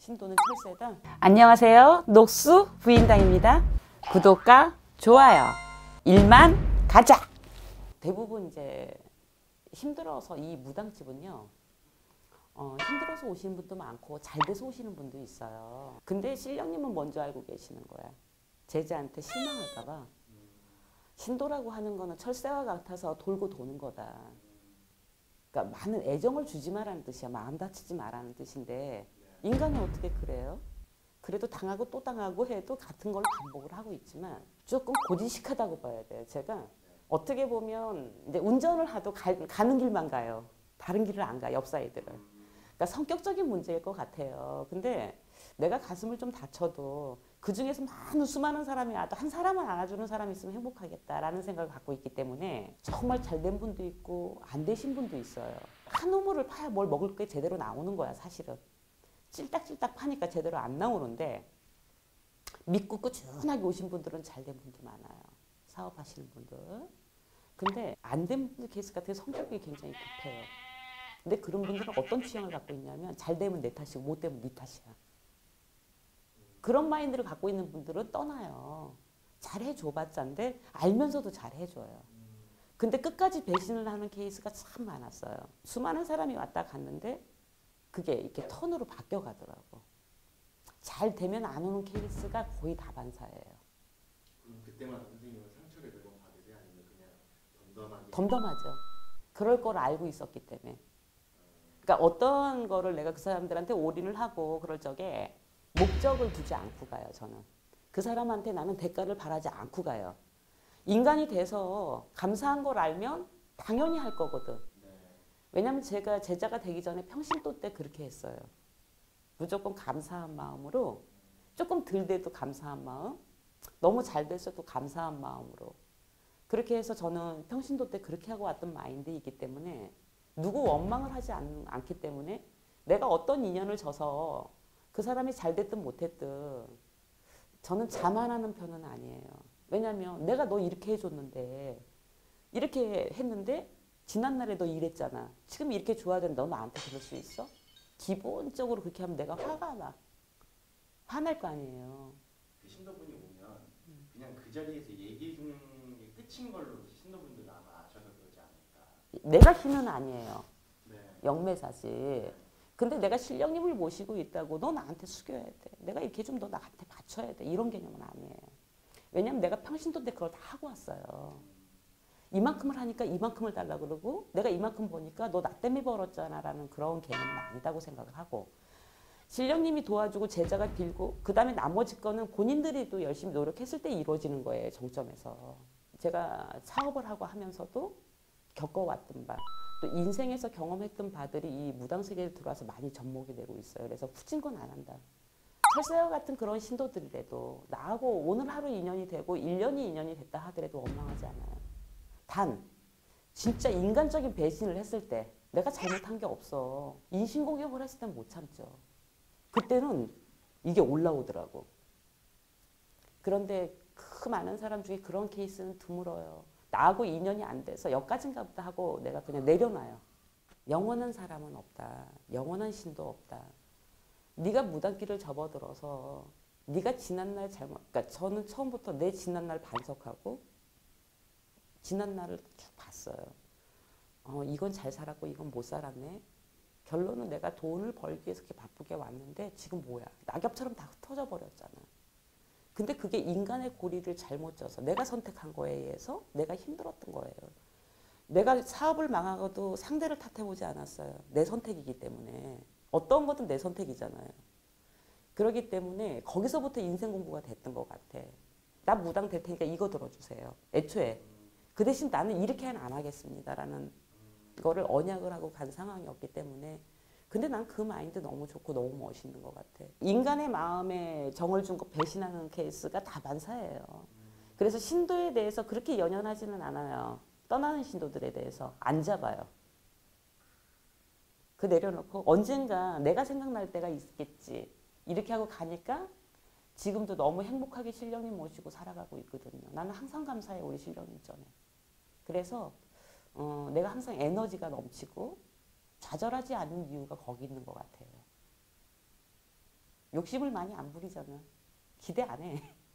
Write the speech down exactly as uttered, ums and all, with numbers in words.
신도는 철새다. 안녕하세요. 녹수 부인당입니다. 구독과 좋아요. 일만 가자. 대부분 이제 힘들어서 이 무당집은요. 어, 힘들어서 오시는 분도 많고 잘 돼서 오시는 분도 있어요. 근데 신령님은 먼저 알고 계시는 거야. 제자한테 실망할까 봐. 신도라고 하는 거는 철새와 같아서 돌고 도는 거다. 그러니까 많은 애정을 주지 마라는 뜻이야. 마음 다치지 마라는 뜻인데 인간은 어떻게 그래요? 그래도 당하고 또 당하고 해도 같은 걸 반복을 하고 있지만 조금 고지식하다고 봐야 돼요. 제가 어떻게 보면 이제 운전을 하도 가, 가는 길만 가요. 다른 길을 안 가, 옆 사이드를. 그러니까 성격적인 문제일 것 같아요. 근데 내가 가슴을 좀 다쳐도 그 중에서 많은 수많은 사람이 와도 한 사람은 안아주는 사람이 있으면 행복하겠다라는 생각을 갖고 있기 때문에 정말 잘된 분도 있고 안 되신 분도 있어요. 한 우물을 파야 뭘 먹을 게 제대로 나오는 거야, 사실은. 찔딱찔딱 파니까 제대로 안 나오는데 믿고 꾸준하게 오신 분들은 잘된 분도 많아요. 사업하시는 분들. 근데 안 된 분들 케이스 같은 성격이 굉장히 급해요. 근데 그런 분들은 어떤 취향을 갖고 있냐면 잘 되면 내 탓이고 못 되면 네 탓이야. 그런 마인드를 갖고 있는 분들은 떠나요. 잘해줘봤자인데 알면서도 잘해줘요. 근데 끝까지 배신을 하는 케이스가 참 많았어요. 수많은 사람이 왔다 갔는데 그게 이렇게 턴으로 바뀌어가더라고. 잘 되면 안 오는 케이스가 거의 다반사예요. 그럼 그때마다 선생님은 상처를 매번 받으세요? 아니면 그냥 덤덤하게? 덤덤하죠. 그럴 걸 알고 있었기 때문에. 그러니까 어떤 거를 내가 그 사람들한테 올인을 하고 그럴 적에 목적을 두지 않고 가요. 저는. 그 사람한테 나는 대가를 바라지 않고 가요. 인간이 돼서 감사한 걸 알면 당연히 할 거거든. 왜냐면 제가 제자가 되기 전에 평신도 때 그렇게 했어요. 무조건 감사한 마음으로 조금 덜 돼도 감사한 마음, 너무 잘 됐어도 감사한 마음으로 그렇게 해서 저는 평신도 때 그렇게 하고 왔던 마인드이기 때문에 누구 원망을 하지 않, 않기 때문에 내가 어떤 인연을 져서 그 사람이 잘 됐든 못했든 저는 자만하는 편은 아니에요. 왜냐면 내가 너 이렇게 해줬는데 이렇게 했는데 지난날에 너 이랬잖아. 지금 이렇게 좋아졌는데 너 나한테 그럴 수 있어? 기본적으로 그렇게 하면 내가 화가 나. 화날 거 아니에요. 그 신도분이 오면 그냥 그 자리에서 얘기해 주는 게 끝인 걸로 신도분들은 아마 아셔서 그러지 않을까. 내가 신은 아니에요. 네. 영매사지. 근데 내가 신령님을 모시고 있다고 너 나한테 숙여야 돼. 내가 이렇게 좀 너 나한테 바쳐야 돼. 이런 개념은 아니에요. 왜냐면 내가 평신도 때 그걸 다 하고 왔어요. 이만큼을 하니까 이만큼을 달라 그러고 내가 이만큼 보니까 너 나 때문에 벌었잖아 라는 그런 개념은 아니다고 생각을 하고 신령님이 도와주고 제자가 빌고 그 다음에 나머지 거는 본인들이 또 열심히 노력했을 때 이루어지는 거예요. 정점에서. 제가 사업을 하고 하면서도 겪어왔던 바 또 인생에서 경험했던 바들이 이 무당세계에 들어와서 많이 접목이 되고 있어요. 그래서 후진 건 안 한다. 철새와 같은 그런 신도들이라도 나하고 오늘 하루 인연이 되고 일 년이 인연이 됐다 하더라도 원망하지 않아요. 단 진짜 인간적인 배신을 했을 때 내가 잘못한 게 없어. 인신공격을 했을 땐 못 참죠. 그때는 이게 올라오더라고. 그런데 그 많은 사람 중에 그런 케이스는 드물어요. 나하고 인연이 안 돼서 여기까지인가 보다 하고 내가 그냥 내려놔요. 영원한 사람은 없다. 영원한 신도 없다. 네가 무당길을 접어들어서 네가 지난날 잘못, 그러니까 저는 처음부터 내 지난날 반성하고 지난날을 쭉 봤어요. 어, 이건 잘 살았고 이건 못 살았네. 결론은 내가 돈을 벌기 위해서 이렇게 바쁘게 왔는데 지금 뭐야. 낙엽처럼 다 흩어져 버렸잖아. 근데 그게 인간의 고리를 잘못 져서 내가 선택한 거에 의해서 내가 힘들었던 거예요. 내가 사업을 망하고도 상대를 탓해보지 않았어요. 내 선택이기 때문에. 어떤 것든 내 선택이잖아요. 그렇기 때문에 거기서부터 인생 공부가 됐던 것 같아. 나 무당 될 테니까 이거 들어주세요. 애초에. 그 대신 나는 이렇게는 안 하겠습니다라는 거를 언약을 하고 간 상황이었기 때문에 근데 난 그 마인드 너무 좋고 너무 멋있는 것 같아. 인간의 마음에 정을 준 거 배신하는 케이스가 다반사예요. 그래서 신도에 대해서 그렇게 연연하지는 않아요. 떠나는 신도들에 대해서 안 잡아요. 그 내려놓고 언젠가 내가 생각날 때가 있겠지. 이렇게 하고 가니까 지금도 너무 행복하게 신령님 모시고 살아가고 있거든요. 나는 항상 감사해 우리 신령님 전에. 그래서 어, 내가 항상 에너지가 넘치고 좌절하지 않는 이유가 거기 있는 것 같아요. 욕심을 많이 안 부리잖아. 기대 안 해.